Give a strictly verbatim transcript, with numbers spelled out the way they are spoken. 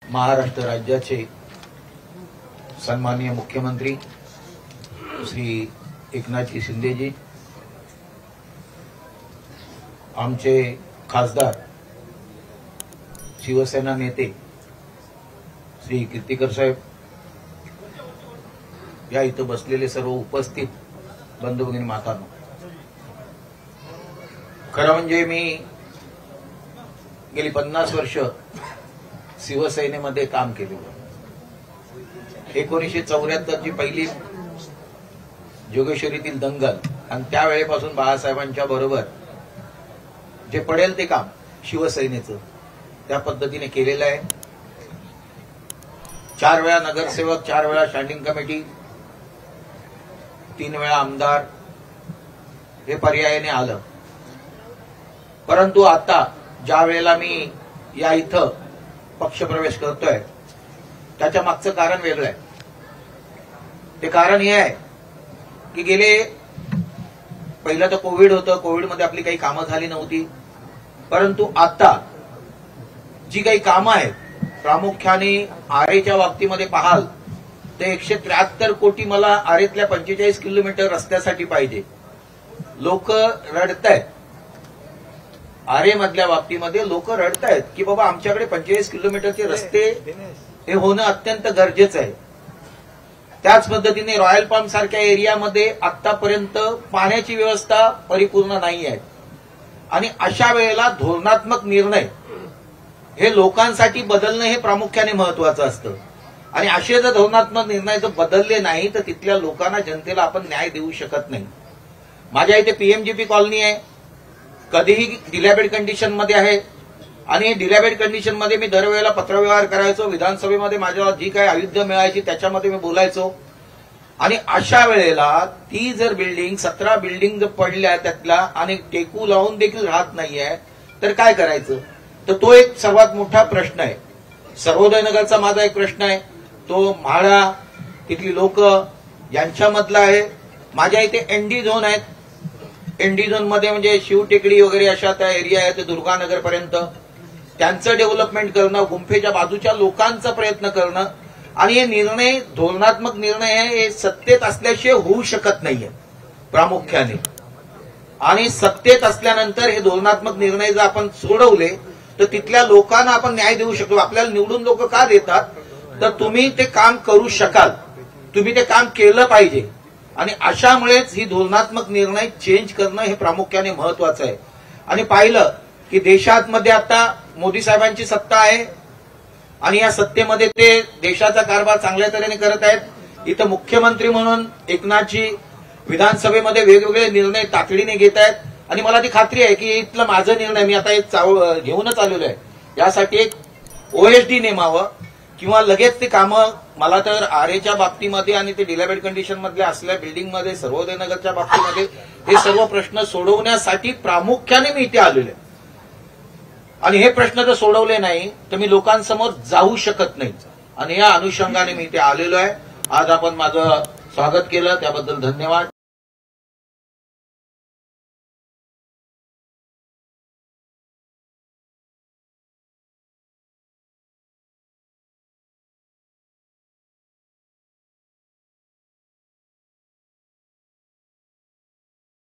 महाराष्ट्र राज्याचे सन्माननीय मुख्यमंत्री श्री एकनाथजी शिंदेजी, आमचे खासदार शिवसेना नेते श्री कीर्तिकर साहेब, या इथं बसलेले सर्व उपस्थित बंधू भगिनी मातांनो, खरं म्हणजे मी गेली पन्नास वर्ष शिवसेनेमध्ये काम केलेलं. एकोणीसशे चौऱ्याहत्तर ची पहिली जोगेश्वरीतील दंगल आणि त्यावेळेपासून बाळासाहेबांच्या बरोबर जे पडेल ते काम शिवसेनेचं त्या पद्धतीने केलेलं आहे. चार वेळा नगरसेवक, चार वेळा स्टँडिंग कमिटी, तीन वेळा आमदार हे पर्यायाने आलं. परंतु आता ज्या वेळेला मी या इथं पक्षप्रवेश करतोय त्याच्या मागचं कारण वेगळं आहे. ते कारण हे आहे की गेले पहिलं तर कोविड होतं, कोविडमध्ये आपली काही कामं झाली नव्हती. परंतु आता जी काही कामं आहेत, प्रामुख्याने आरेच्या बाबतीमध्ये पाहाल तर एकशे त्र्याहत्तर कोटी मला आरेतल्या पंचेचाळीस किलोमीटर रस्त्यासाठी पाहिजे. लोक रडतायत. आरे मधल्या बाबतीमध्ये लोक रडतायत की बाबा आमच्याकडे पंचेचाळीस किलोमीटरचे रस्ते हे होणं अत्यंत गरजेचं आहे. त्याच पद्धतीने रॉयल पाम सारख्या एरियामध्ये आतापर्यंत पाण्याची व्यवस्था परिपूर्ण नाही आहे. आणि अशा वेळेला धोरणात्मक निर्णय हे लोकांसाठी बदलणं हे प्रामुख्याने महत्वाचं असतं. आणि असे जर धोरणात्मक निर्णय जर बदलले नाही तर तिथल्या लोकांना, जनतेला आपण न्याय देऊ शकत नाही. माझ्या इथे पीएमजीपी कॉलनी आहे, कधीही डिलॅबेड कंडिशनमध्ये आहे. आणि डिलॅबेड कंडिशनमध्ये मी दरवेळेला पत्रव्यवहार करायचो. विधानसभेमध्ये माझ्याला जी काही आयुध्य मिळायची त्याच्यामध्ये मी बोलायचो. आणि अशा वेळेला ती जर बिल्डिंग, सतरा बिल्डिंग जर पडल्या त्यातल्या आणि टेकू लावून देखील राहत नाहीये तर काय करायचं? तर तो एक सर्वात मोठा प्रश्न आहे. सर्वोदयनगरचा माझा एक प्रश्न आहे, तो म्हाडा, तिथली लोक यांच्यामधला आहे. माझ्या इथे एनडी झोन आहेत. एनडी झोन मध्ये म्हणजे शिवटेकडी वगैरे अशा त्या एरिया आहेत, दुर्गानगर पर्यंत त्यांचं डेव्हलपमेंट करणं, गुंफेच्या बाजूच्या लोकांचा प्रयत्न करणं. आणि हे निर्णय, धोरणात्मक निर्णय हे सत्तेत असल्याशिवाय होऊ शकत नाहीये प्रामुख्याने. आणि सत्तेत असल्यानंतर हे धोरणात्मक निर्णय जर आपण सोडवले तर तिथल्या लोकांना आपण न्याय देऊ शकतो. आपल्याला निवडून लोक का देतात? तर तुम्ही ते काम करू शकाल, तुम्ही ते काम केलं पाहिजे. आणि अशामुळेच ही धोरणात्मक निर्णय चेंज करणं हे प्रामुख्याने महत्वाचं आहे. आणि पाहिलं की देशामध्ये आता मोदी साहेबांची सत्ता आहे आणि या सत्तेमध्ये ते देशाचा कारभार चांगल्या तऱ्हेने करत आहेत. इथं मुख्यमंत्री म्हणून एकनाथजी विधानसभेमध्ये वेगवेगळे निर्णय तातडीने घेत आहेत. आणि मला ती खात्री आहे की इथलं माझा निर्णय, मी आता एक घेऊनच आलेलो आहे, यासाठी एक ओएसडी नेमावं किंवा लगेच ते कामं. मला तर आरेच्या बाबतीमध्ये आणि ते डिलॅबेड कंडिशन मधल्या असल्या बिल्डिंगमध्ये, सर्वोदयनगरच्या बाबतीमध्ये हे सर्व प्रश्न सोडवण्यासाठी प्रामुख्याने मी इथे आलेलो आहे. आणि हे प्रश्न जर सोडवले नाही तर मी लोकांसमोर जाऊ शकत नाही. आणि या अनुषंगाने मी इथे आलेलो आहे. आज आपण माझं स्वागत केलं त्याबद्दल धन्यवाद.